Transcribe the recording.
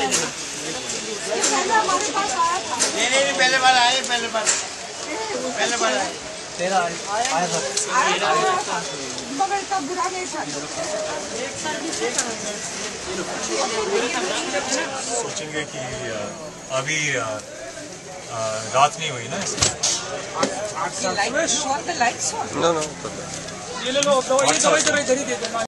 नहीं पहले बार आए पहले बार आए तेरा आया था मगर इतना बुरा नहीं था। सोचेंगे कि अभी रात नहीं हुई ना इसमें। नो नो ये ले लो दवाई दे दो।